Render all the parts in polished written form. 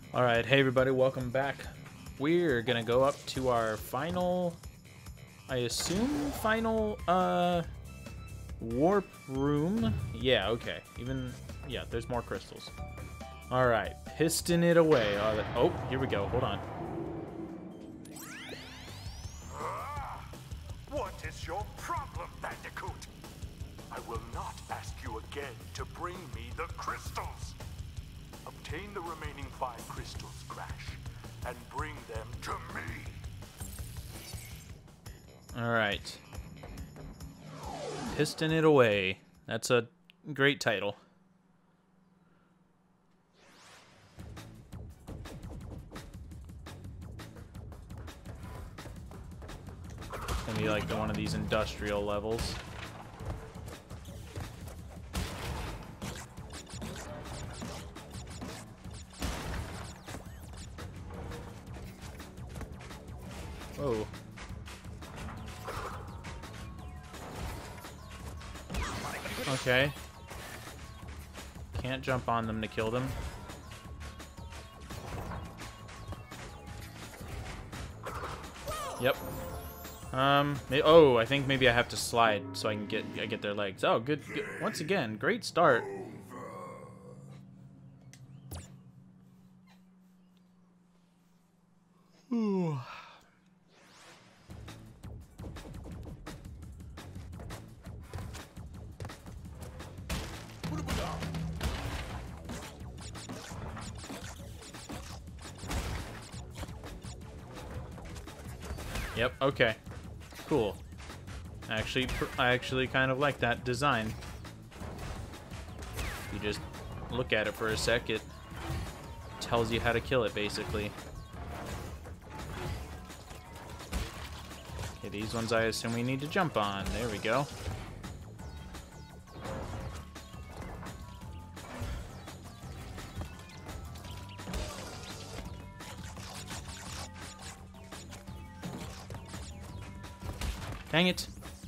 Alright, hey everybody, welcome back. We're gonna go up to our final, I assume, final, warp room. Yeah, okay. Yeah, there's more crystals. Alright, piston it away. Oh, here we go, hold on. What is your problem, Bandicoot? I will not ask you again to bring me the crystals. Obtain the remaining 5 crystals, Crash, and bring them to me. Alright. Piston it away. That's a great title. It's gonna be like one of these industrial levels. Whoa. Okay. Can't jump on them to kill them. Yep. Oh, I think maybe I have to slide so I can get their legs. Oh, good. Once again, great start. Ooh. Yep, okay. Cool. I actually kind of like that design. You just look at it for a sec, it tells you how to kill it, basically. Okay, these ones I assume we need to jump on. There we go. Dang it.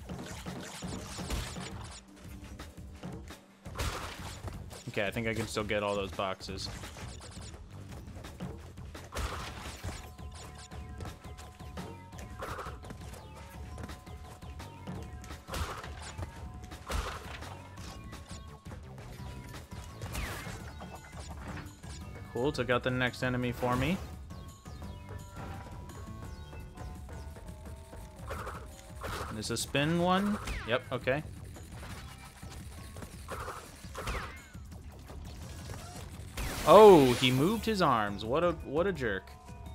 Okay, I think I can still get all those boxes. Cool, took out the next enemy for me. Is a spin one? Yep, okay. Oh, he moved his arms. What a jerk.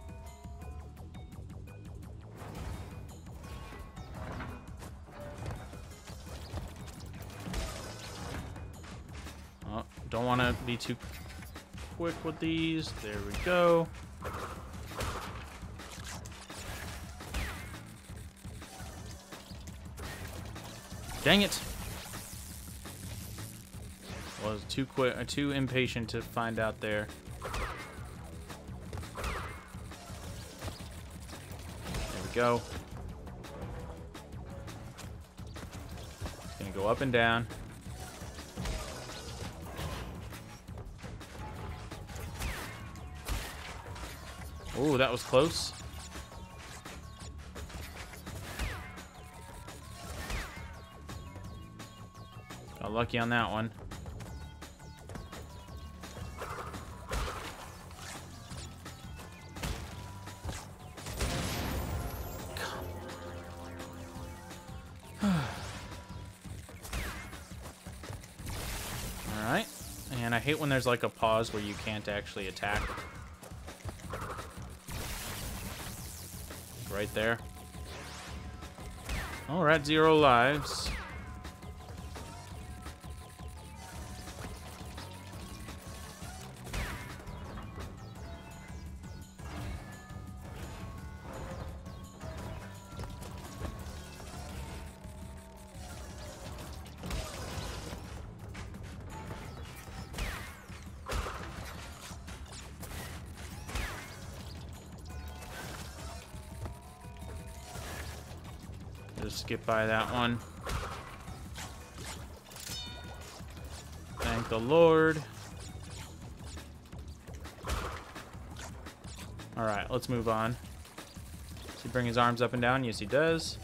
Oh, don't want to be too quick with these. There we go. Dang it! Was too impatient to find out there. There we go. It's gonna go up and down. Oh, that was close. Got lucky on that one. Alright. And I hate when there's like a pause where you can't actually attack. Right there. Oh, we're at 0 lives. Just skip by that one. Thank the Lord. Alright, let's move on. Does he bring his arms up and down? Yes, he does.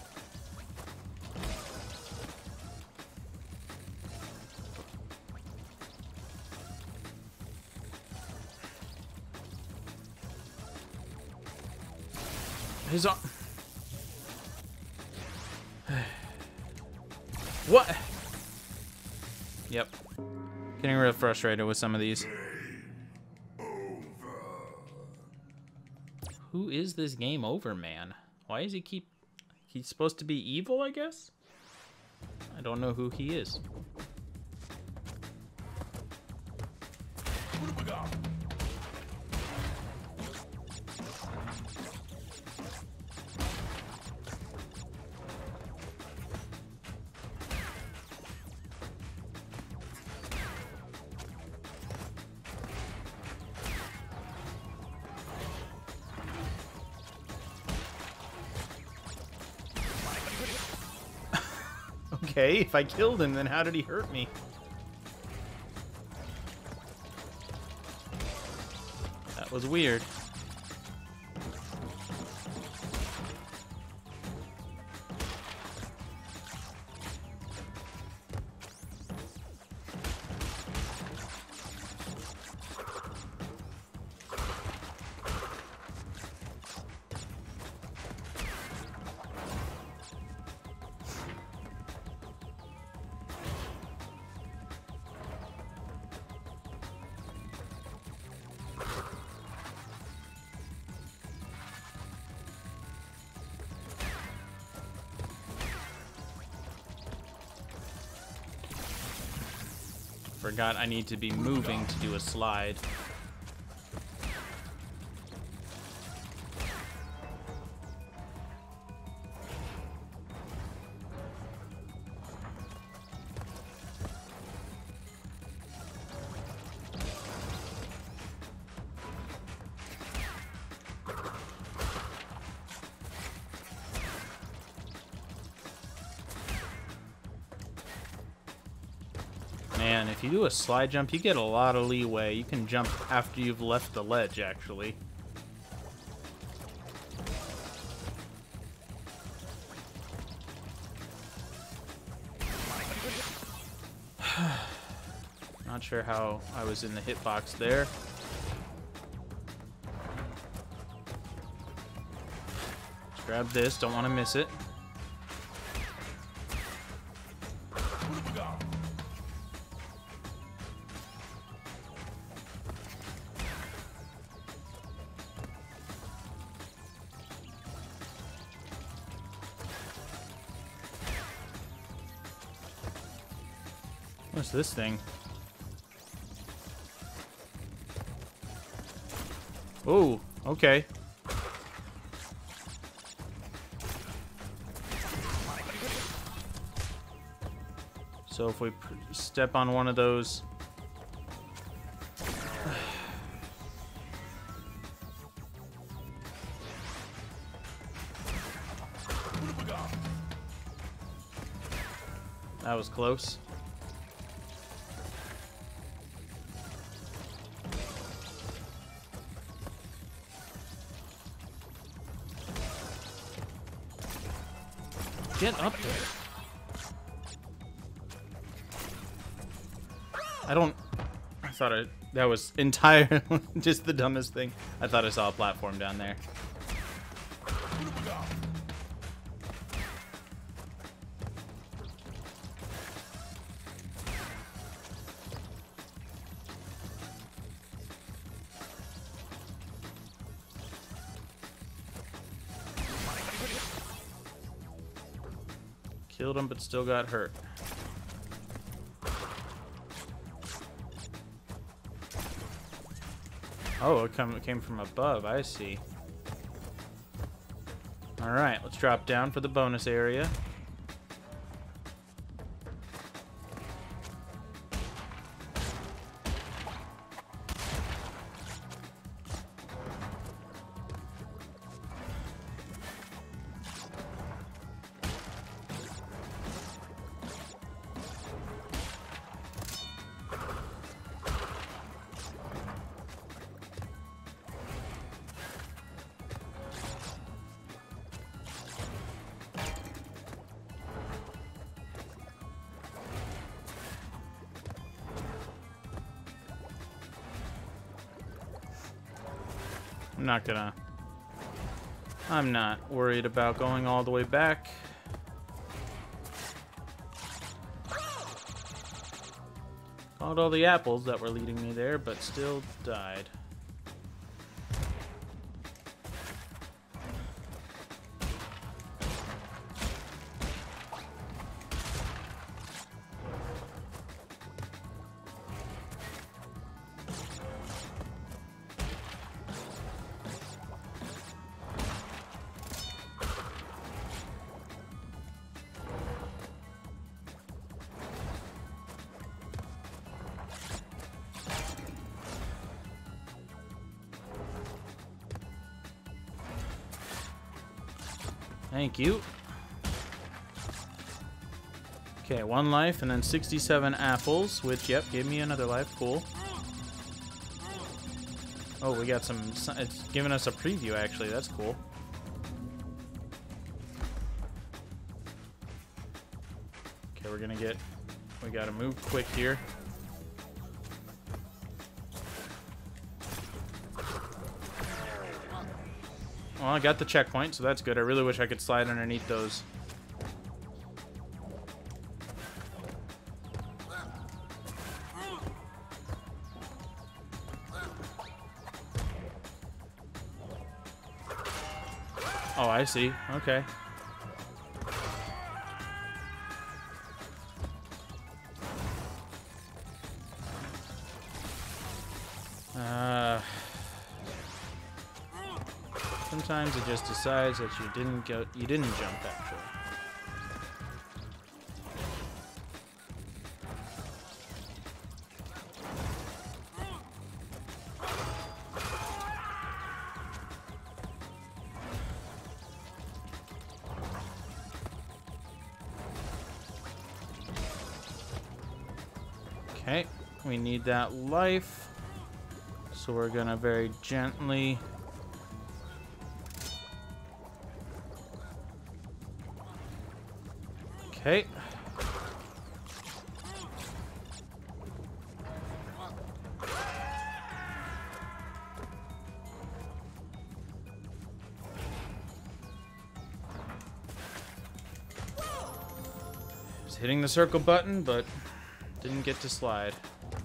His arm... What? Yep. Getting real frustrated with some of these. Who is this game over, man? Why is he keep... He's supposed to be evil, I guess? I don't know who he is. What have we got? Okay, if I killed him, then how did he hurt me? That was weird. Forgot I need to be moving to do a slide. Man, if you do a slide jump, you get a lot of leeway. You can jump after you've left the ledge, actually. Not sure how I was in the hitbox there. Let's grab this, don't want to miss it. What's this thing? Oh, okay. So if we step on one of those... That was close. Get up there. I thought that was entirely just the dumbest thing. I thought I saw a platform down there. Killed him, but still got hurt. Oh, it came from above. I see. All right, let's drop down for the bonus area. I'm not worried about going all the way back. Caught all the apples that were leading me there, but still died. Thank you. Okay, 1 life and then 67 apples, which, yep, gave me another life. Cool. Oh, we got some... It's giving us a preview, actually. That's cool. Okay, we're gonna get... We gotta move quick here. Well, I got the checkpoint, so that's good. I really wish I could slide underneath those. Oh, I see. Okay. Sometimes it just decides that you didn't jump actually. Okay, we need that life, so we're gonna very gently. Okay. Just hitting the circle button, but didn't get to slide.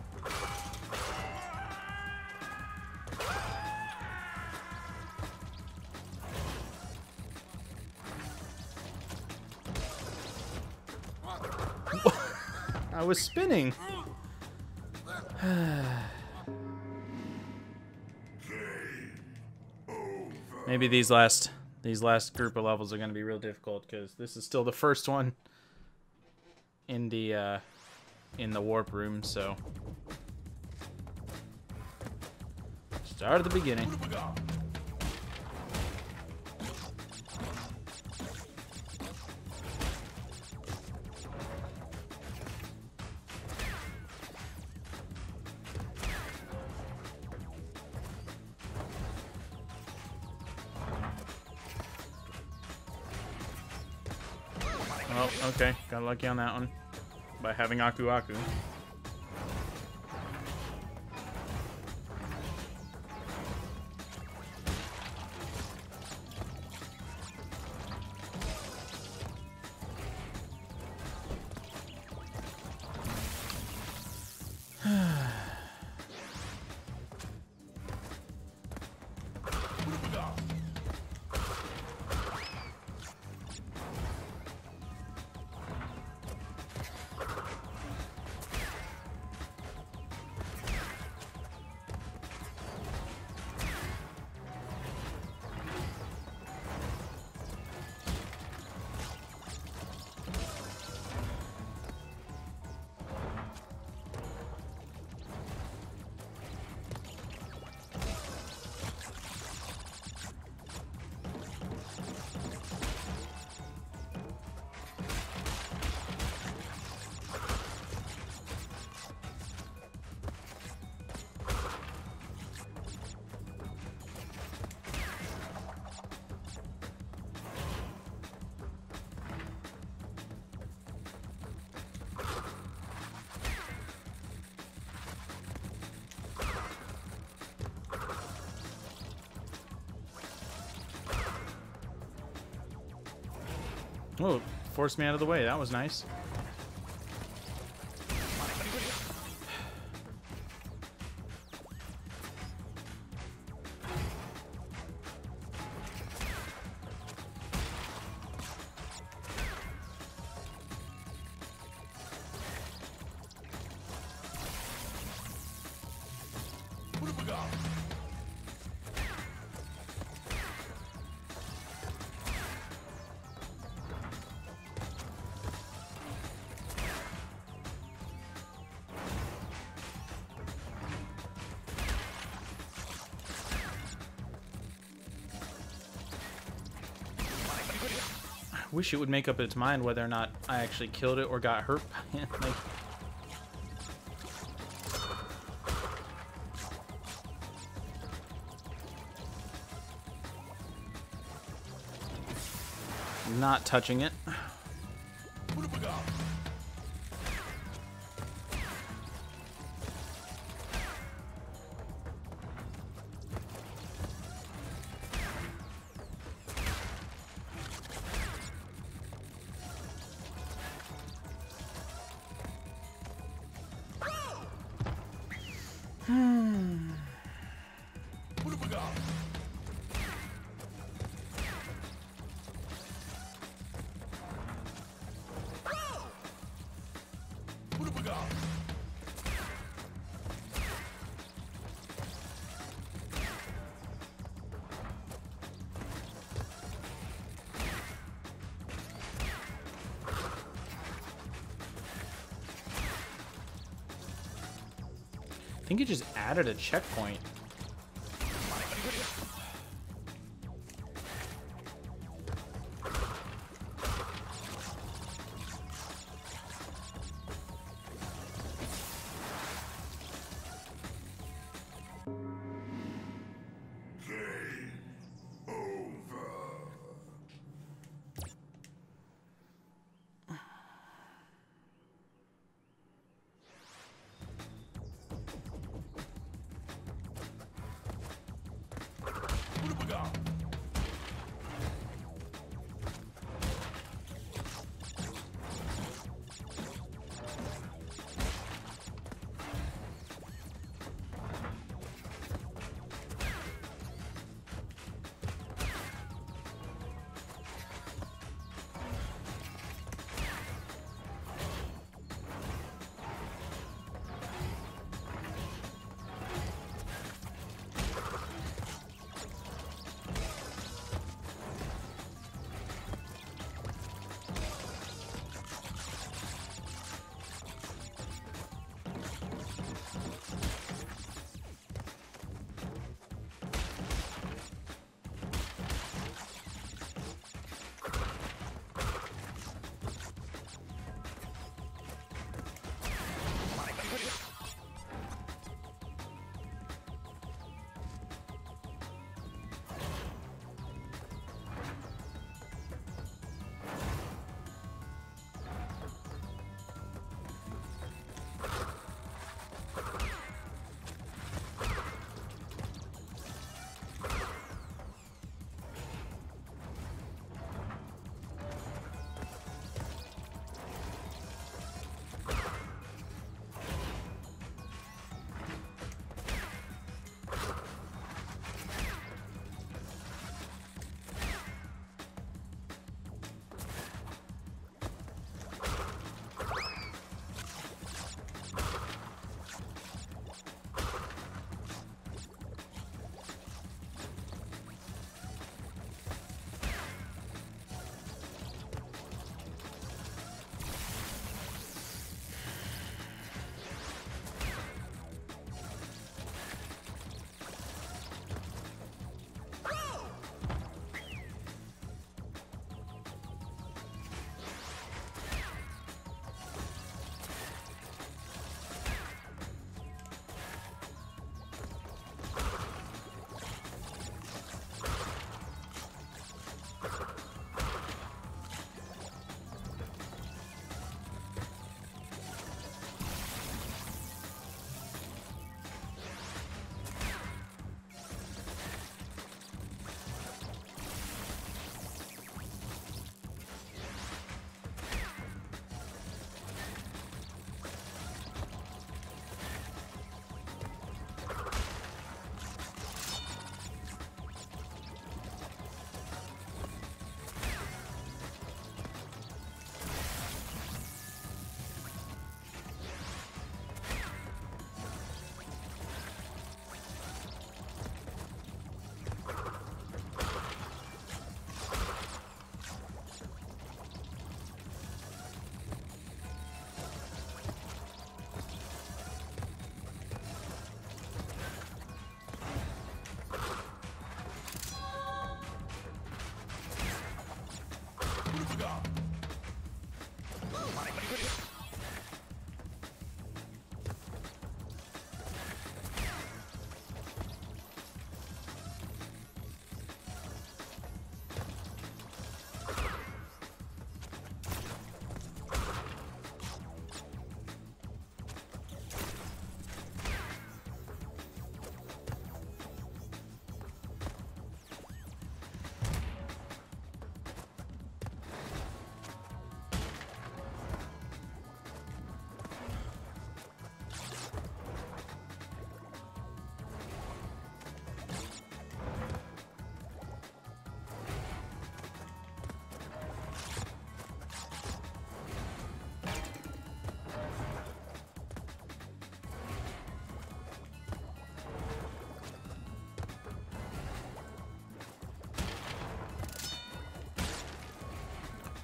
I was spinning. Maybe these last group of levels are going to be real difficult because this is still the first one in the warp room. So start at the beginning. Oh, okay. Got lucky on that one by having Aku Aku. Oh, forced me out of the way. That was nice. Wish it would make up its mind whether or not I actually killed it or got hurt by it. Like, not touching it. I think it just added a checkpoint.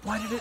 Why did it...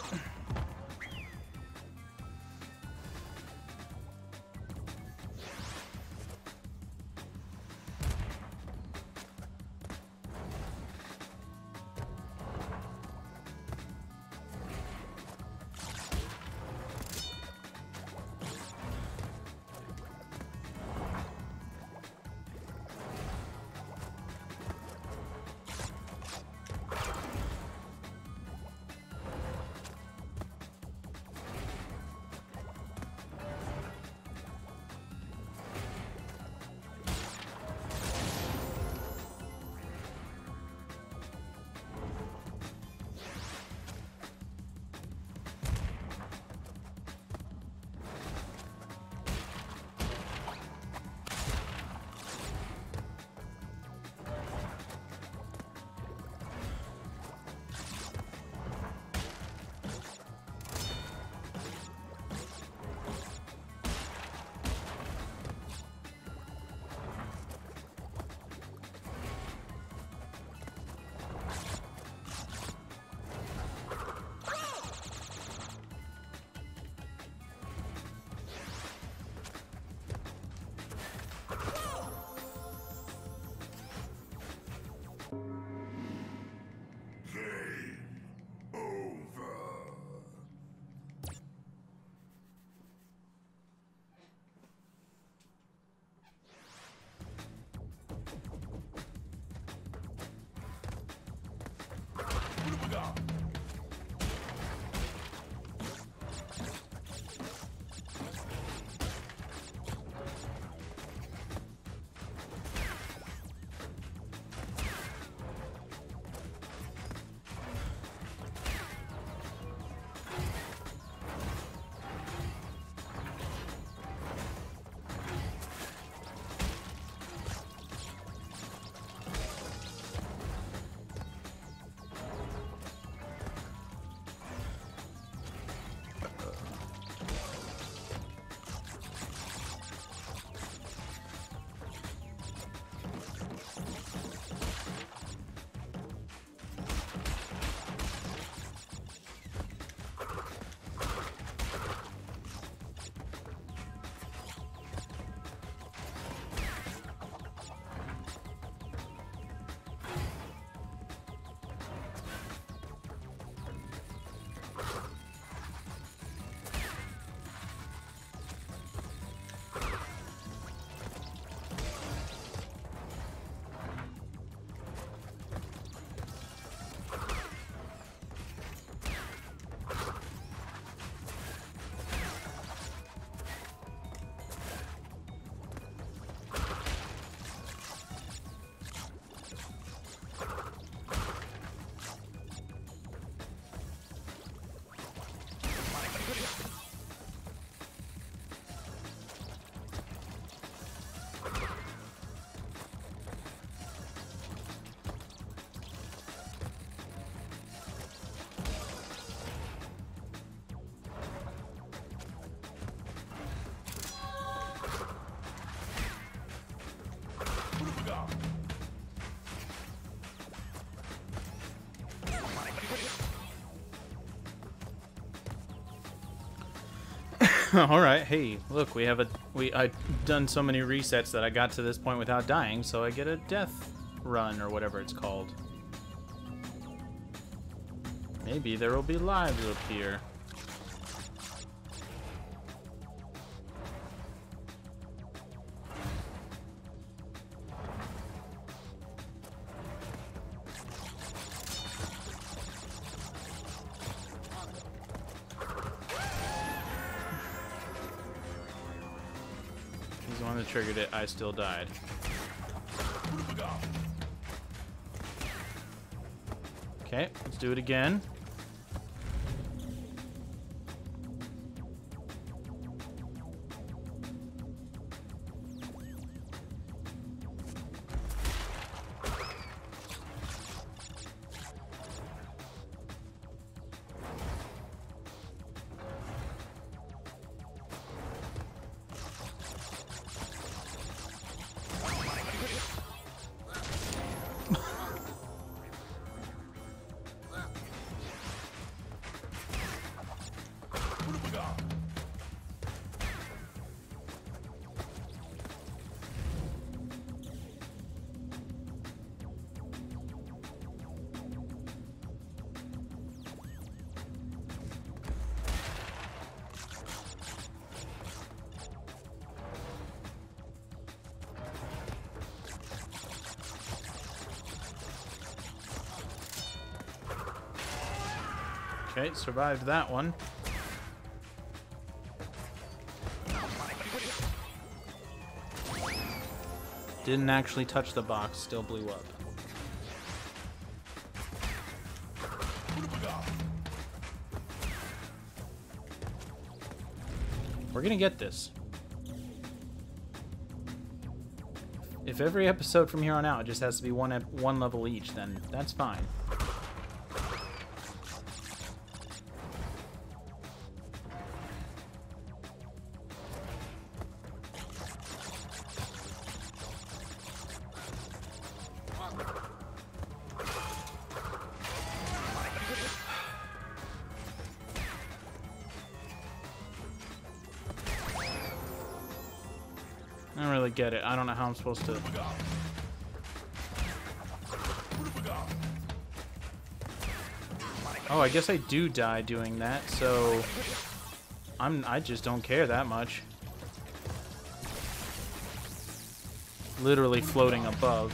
All right, hey, look, I've done so many resets that I got to this point without dying, so I get a death run or whatever it's called. Maybe there will be lives up here. He's the one that triggered it. I still died. Okay, let's do it again. Okay, survived that one. Didn't actually touch the box, still blew up. We're gonna get this. If every episode from here on out just has to be one level each, then that's fine. I don't really get it. I don't know how I'm supposed to... Oh, I guess I do die doing that, so... I just don't care that much. Literally floating above.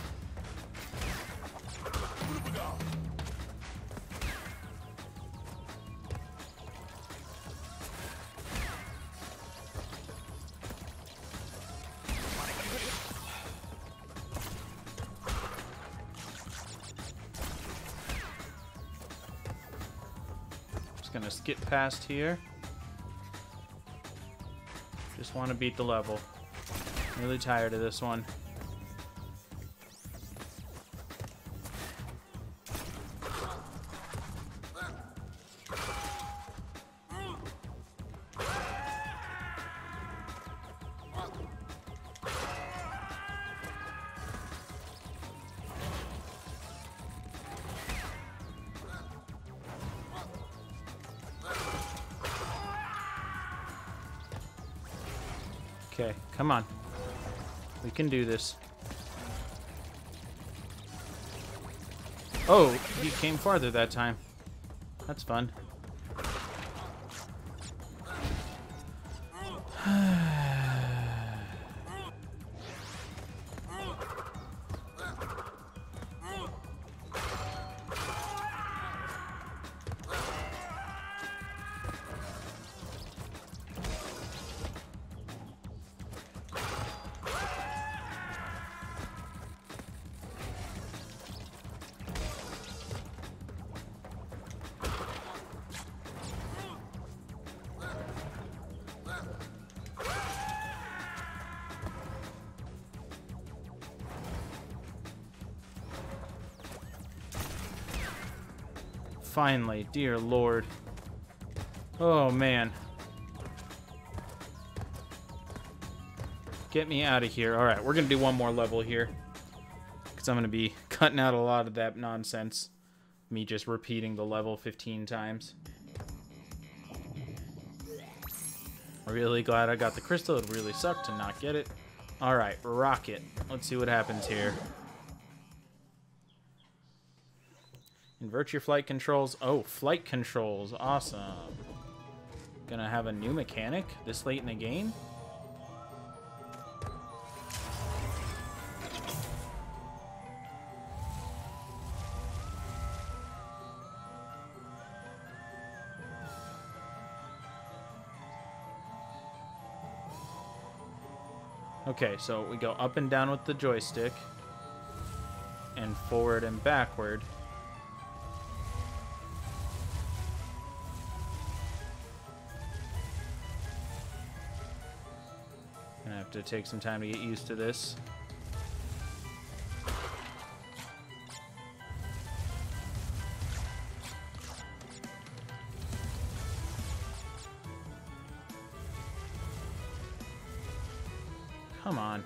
Gonna skip past here. Just want to beat the level. Really tired of this one. Okay, come on. We can do this. Oh, he came farther that time. That's fun. Finally, dear Lord. Oh, man. Get me out of here. Alright, we're going to do one more level here. Because I'm going to be cutting out a lot of that nonsense. Me just repeating the level 15 times. Really glad I got the crystal. It really sucked to not get it. Alright, rocket. Let's see what happens here. Invert your flight controls. Oh, flight controls. Awesome. Gonna have a new mechanic this late in the game? Okay, so we go up and down with the joystick. And forward and backward. Gonna have to take some time to get used to this. Come on.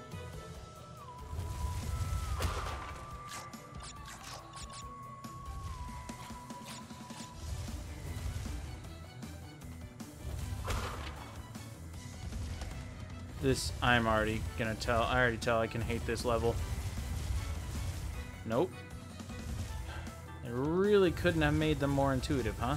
This, I'm already gonna tell, I already tell I can hate this level. Nope. I really couldn't have made them more intuitive, huh?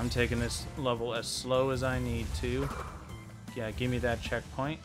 I'm taking this level as slow as I need to. Yeah, give me that checkpoint.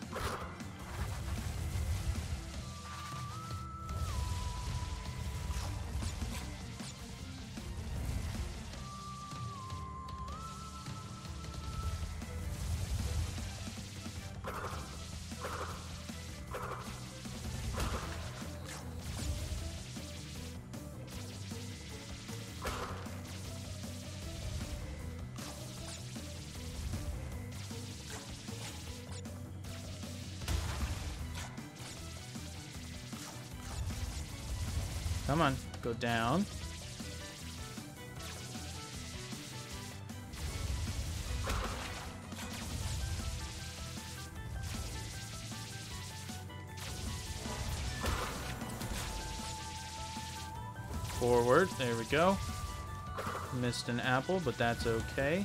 Come on, go down. Forward, there we go. Missed an apple, but that's okay.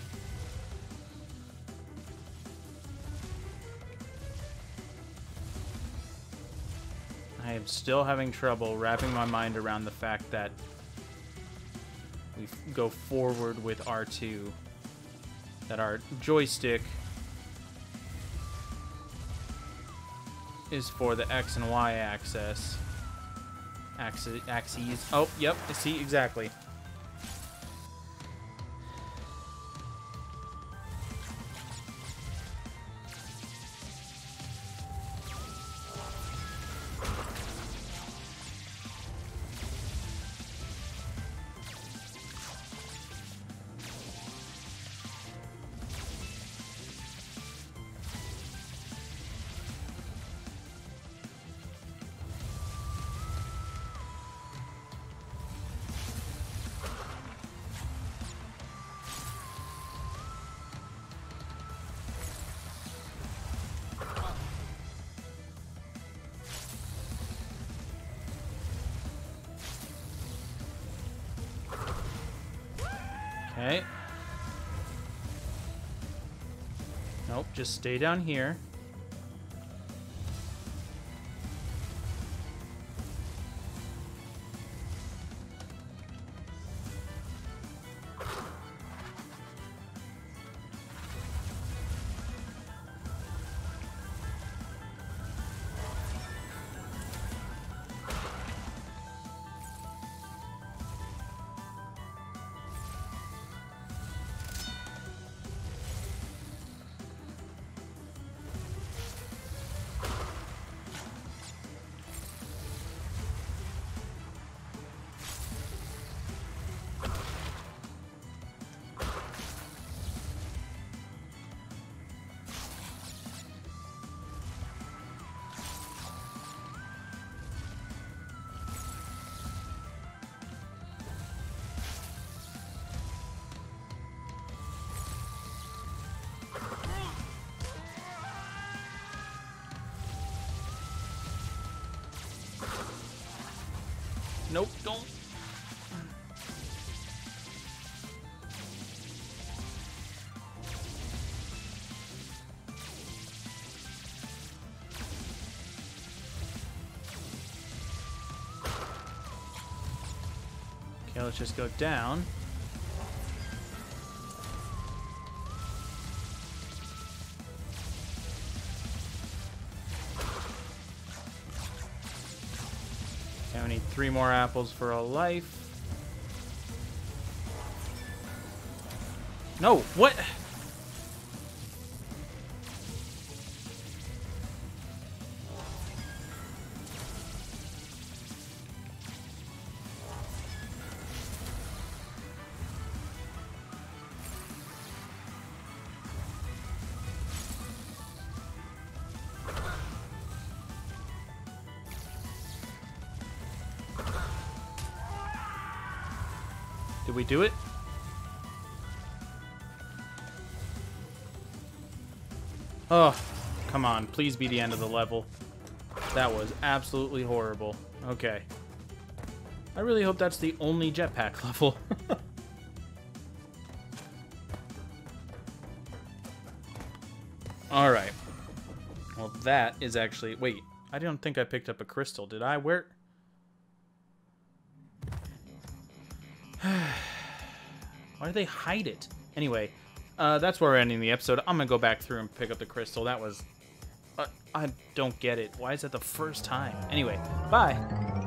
I am still having trouble wrapping my mind around the fact that we go forward with R2. That our joystick is for the X and Y axes. Axes. Oh, yep. See, exactly. Okay. Nope, just stay down here. Nope, don't. Okay, let's just go down. Okay, we need 3 more apples for a life. No, what? Did we do it? Oh, come on. Please be the end of the level. That was absolutely horrible. Okay. I really hope that's the only jetpack level. Alright. Well, that is actually... Wait, I don't think I picked up a crystal. Did I? Where... Why do they hide it? Anyway, that's where we're ending the episode. I'm going to go back through and pick up the crystal. That was... I don't get it. Why is that the first time? Anyway, bye.